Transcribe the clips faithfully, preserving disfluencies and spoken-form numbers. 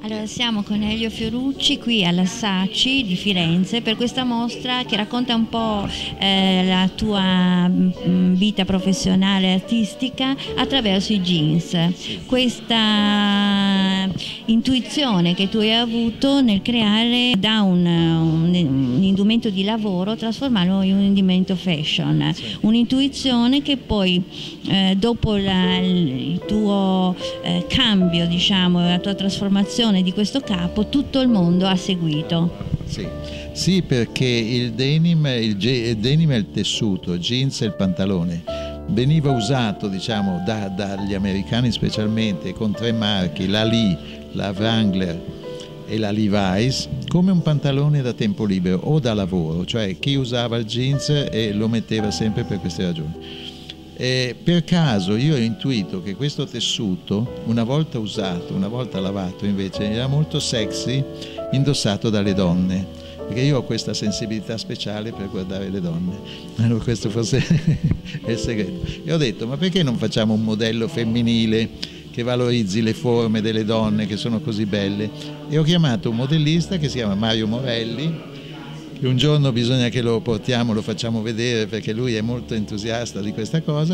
Allora, siamo con Elio Fiorucci qui alla Saci di Firenze per questa mostra che racconta un po' eh, la tua mh, vita professionale e artistica attraverso i jeans. Questa intuizione che tu hai avuto nel creare da un, un, un indumento di lavoro trasformarlo in un indumento fashion. Sì. Un'intuizione che poi eh, dopo la, il tuo eh, cambio, diciamo, la tua trasformazione di questo capo, tutto il mondo ha seguito. Sì, sì, perché il denim, il, il denim è il tessuto, il jeans è il pantalone. Veniva usato, diciamo, da, dagli americani specialmente con tre marchi, la Lee, la Wrangler e la Levi's, come un pantalone da tempo libero o da lavoro, cioè chi usava il jeans e lo metteva sempre per queste ragioni. E per caso io ho intuito che questo tessuto, una volta usato, una volta lavato, invece era molto sexy indossato dalle donne, perché io ho questa sensibilità speciale per guardare le donne. Allora questo forse è il segreto. E ho detto, ma perché non facciamo un modello femminile che valorizzi le forme delle donne che sono così belle? E ho chiamato un modellista che si chiama Mario Morelli. Un giorno bisogna che lo portiamo, lo facciamo vedere perché lui è molto entusiasta di questa cosa,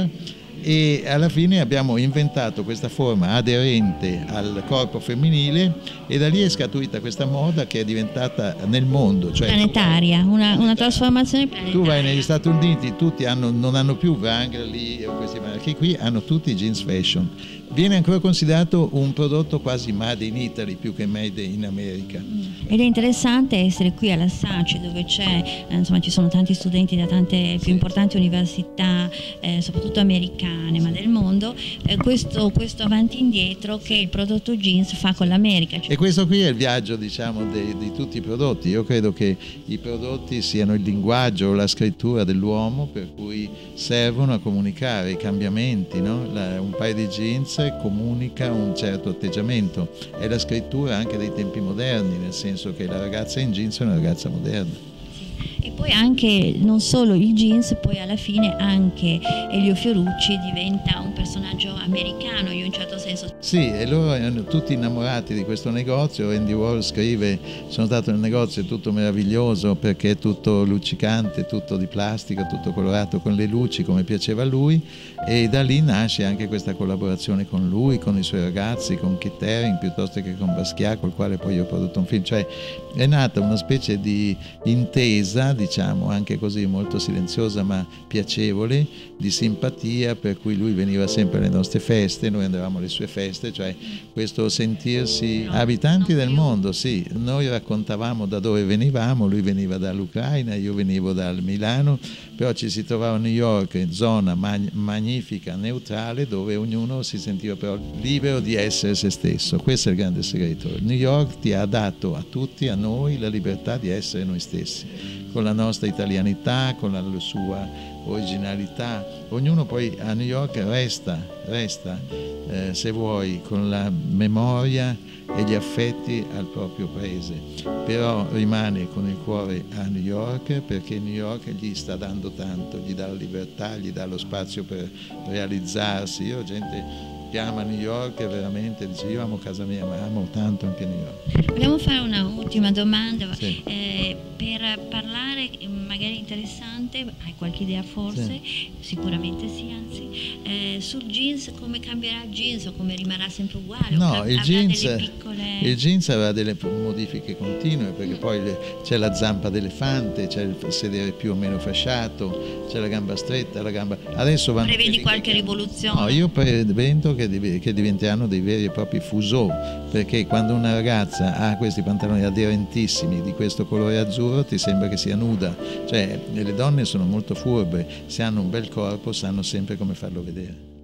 e alla fine abbiamo inventato questa forma aderente al corpo femminile e da lì è scaturita questa moda che è diventata nel mondo, cioè planetaria, una, una trasformazione planetaria. Tu vai negli Stati Uniti, tutti hanno, non hanno più Wrangler lì o questi marchi qui, hanno tutti jeans fashion. Viene ancora considerato un prodotto quasi made in Italy più che made in America. Ed è interessante essere qui alla Saci, dove c'è, eh, insomma, ci sono tanti studenti da tante più importanti università, eh, soprattutto americane, ma del mondo, eh, questo, questo avanti e indietro che il prodotto jeans fa con l'America. E questo qui è il viaggio, diciamo, di, di tutti i prodotti. Io credo che i prodotti siano il linguaggio o la scrittura dell'uomo, per cui servono a comunicare i cambiamenti, no? La, un paio di jeans comunica un certo atteggiamento, è la scrittura anche dei tempi moderni, nel senso che la ragazza in jeans è una ragazza moderna. E poi anche, non solo il jeans, poi alla fine anche Elio Fiorucci diventa un personaggio americano in un certo senso. Sì, e loro erano tutti innamorati di questo negozio. Andy Warhol scrive: sono stato nel negozio, è tutto meraviglioso perché è tutto luccicante, tutto di plastica, tutto colorato con le luci come piaceva a lui, e da lì nasce anche questa collaborazione con lui, con i suoi ragazzi, con Keith Haring piuttosto che con Basquiat, col quale poi ho prodotto un film. Cioè è nata una specie di intesa, diciamo, anche così molto silenziosa ma piacevole, di simpatia, per cui lui veniva sempre alle nostre feste, noi andavamo alle sue feste, cioè questo sentirsi abitanti del mondo. Sì, noi raccontavamo da dove venivamo, lui veniva dall'Ucraina, io venivo dal Milano, però ci si trovava a New York, zona mag magnifica, neutrale, dove ognuno si sentiva però libero di essere se stesso. Questo è il grande segreto. New York ti ha dato a tutti, a noi, la libertà di essere noi stessi, con la nostra italianità, con la sua originalità. Ognuno poi a New York resta, resta eh, se vuoi, con la memoria e gli affetti al proprio paese, però rimane con il cuore a New York, perché New York gli sta dando tanto, gli dà la libertà, gli dà lo spazio per realizzarsi. Io ho gente che ama New York e veramente dice: io amo casa mia, ma amo tanto anche New York. Vogliamo fare una ultima domanda, sì. eh, per parlare magari interessante, hai qualche idea forse? Sì. Sicuramente sì, anzi, eh, sul jeans, come cambierà il jeans o come rimarrà sempre uguale? No, il jeans, delle piccole... il jeans avrà delle modifiche continue, perché mm. poi c'è la zampa d'elefante, c'è il sedere più o meno fasciato, c'è la gamba stretta, la gamba... Adesso vanno... Prevedi qualche rivoluzione? No, io prevento che, che diventeranno dei veri e propri fuseau, perché quando una ragazza ha questi pantaloni aderentissimi di questo colore azzurro ti sembra che sia nuda. Cioè le donne sono molto furbe, se hanno un bel corpo sanno sempre come farlo vedere.